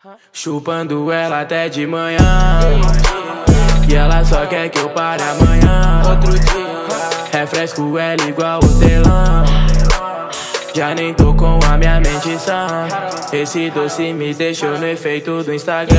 Chupando ela até de manhã, e ela só quer que eu pare amanhã. Outro dia, refresco ela igual hortelã. Já nem tô com a minha mente sã. Esse doce me deixou no efeito do Instagram.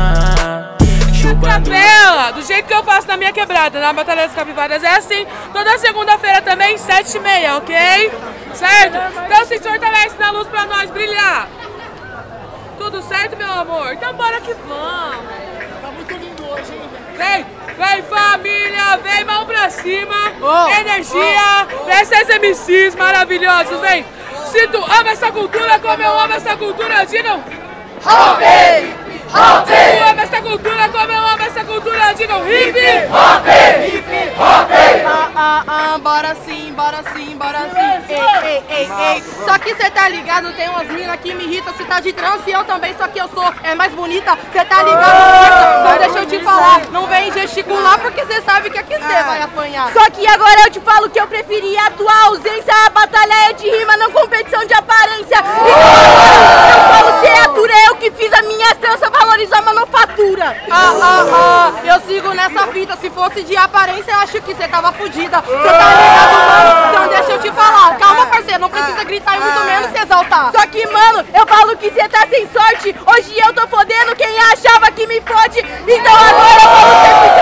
Chupando ela, do jeito que eu faço na minha quebrada, na Batalha das Capivaras, é assim. Toda segunda-feira também, 7h30, ok? Certo? Então se fortalece na luz pra nós brilhar. Tudo certo, meu amor? Então bora que vamos. Tá muito lindo hoje, hein? Vem família, vem mão pra cima, energia pra esses MCs maravilhosos, vem. Se tu ama essa cultura como eu amo essa cultura, digam Hop! Hop! Se tu ama essa cultura como eu amo essa cultura, digam hip Hop! Hip hop! Bora sim, bora sim, bora sim. Ei. Só que cê tá ligado, tem umas minas que me irritam. Cê tá de trans e eu também, só que eu sou mais bonita. Cê tá ligado? Não deixa eu te falar, não vem gesticular porque cê sabe que aqui cê vai apanhar. Só que agora eu te falo que eu preferia a tua ausência. A batalha é de rima, não competição de aparência. Então eu falo, cê atura, eu que fiz a minha trança, valorizar a manufatura. Eu sigo nessa fita, se fosse de aparência eu acho que cê tava fudida. Cê tá ligado, mano? Então deixa eu te falar. Calma, parceiro, não precisa gritar e muito menos se exaltar. Só que, mano, eu falo que cê tá sem sorte. Hoje eu tô fodendo quem achava que me fode. Então agora eu falo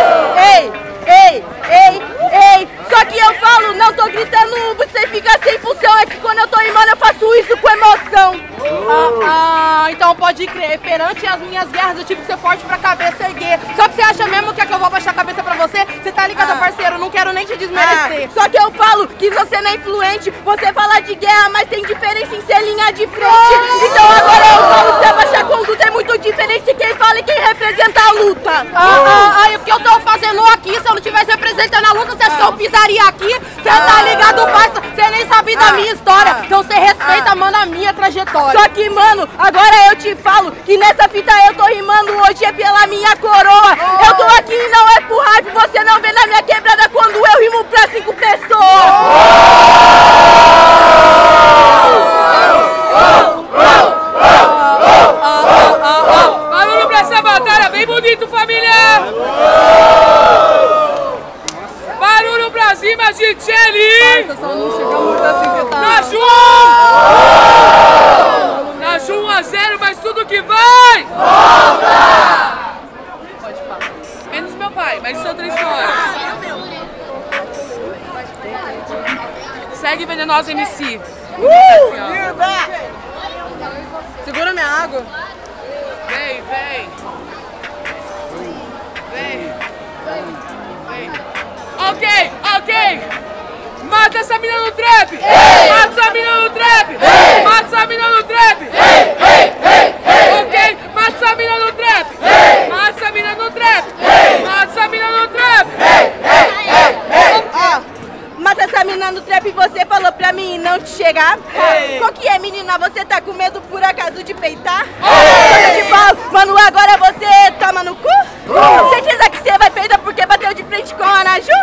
que ei. Só que eu falo, não tô gritando, você fica sem função. É que quando eu tô rimando eu faço isso com emoção. Então pode crer, perante as minhas guerras eu tive que ser forte pra cabeça erguer. Só que você acha mesmo que eu vou baixar a cabeça pra você? Você tá ligado, parceiro, não quero nem te desmerecer. Só que eu falo que você não é influente. Você fala de guerra, mas tem diferença em ser linha de frente. Então agora eu falo, você abaixar conduta é muito diferente quem fala e quem representa a luta. E o que eu tô fazendo aqui, se eu não tivesse representando a luta, você acha que eu pisaria aqui? Você tá ligado, parça? Você nem sabe da minha história. Então você respeita, mano, a minha trajetória. Só que, mano, agora eu te falo que nessa fita eu tô rimando hoje é pela minha coroa. Eu tô aqui e não é por hype, você não vê na minha quebrada quando eu rimo pra 5 pessoas. Barulho pra essa batalha, bem bonito, família! Barulho pra cima de Tcheli! Só não chega muito assim que tá. Na Ju 1-0, mas tudo que vai! Volta! Pode falar. Menos meu pai, mas isso é outra história. Segue Venenosa MC. Segura minha água. Vem. Ok. Mata essa mina no trap! Mata essa mina no trap! Mata essa mina no trap! Ok? Mata essa mina no trap! Mata essa mina no trap! Mata essa mina no trap! Mata essa mina no trap e você falou pra mim não te chegar. Qual que é, menina? Você tá com medo por acaso de peitar? Quando eu te falo, mano, agora você toma no cu? Certeza que você vai peidar porque bateu de frente com a Naju?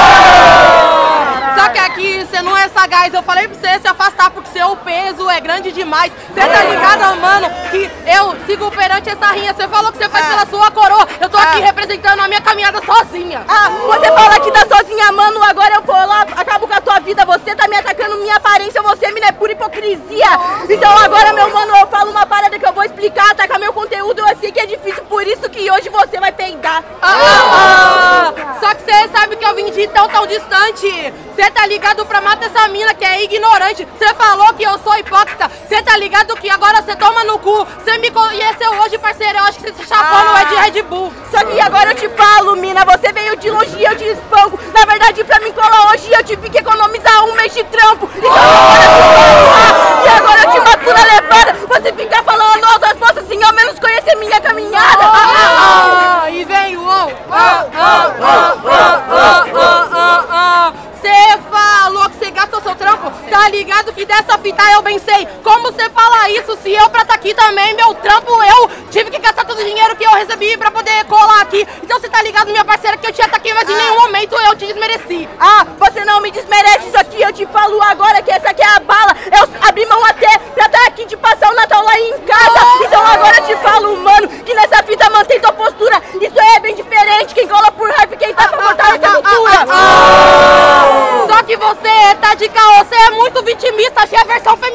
Só que aqui você não é sagaz, eu falei pra você se afastar porque seu peso é grande demais. Você tá ligado, mano, que eu sigo perante essa rinha. Você falou que você faz pela sua coroa, eu tô aqui representando a minha caminhada sozinha. Você fala que tá sozinha, mano, agora eu vou lá, acabo com a tua vida. Você tá me atacando minha aparência, você, mina, é pura hipocrisia. Então agora, meu mano, eu falo uma parada que eu vou explicar. Atacar meu conteúdo, eu sei que é difícil, por isso que hoje você vai peidar. Só que você sabe que eu vim de tão distante. Você tá ligado pra matar essa mina que é ignorante. Você falou que eu sou hipócrita. Você tá ligado que agora você toma no cu. Você me conheceu hoje, parceiro, eu acho que você se chapou no de Red Bull. Só que agora eu te falo, mina, você veio de longe e eu te espanco. Na verdade, pra mim colar hoje, eu tive que economizar um mês de trampo. Então e agora eu te mato na levada. Você fica falando outras postas sem ao menos conhecer minha caminhada. E vem o Você falou que você gastou seu trampo, tá ligado que dessa fita eu bem sei. Como você fala isso se eu pra tá aqui também, meu trampo eu tive que gastar todo o dinheiro que eu recebi pra poder colar aqui. Então você tá ligado, minha parceira, que eu te ataquei, mas em nenhum momento eu te desmereci. Você não me desmerece, só que eu te falo agora que essa aqui é a bala. Eu abri mão até pra estar aqui de passar o Natal lá em casa. Então agora eu te falo, mano.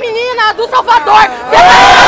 menina do Salvador. Cê tá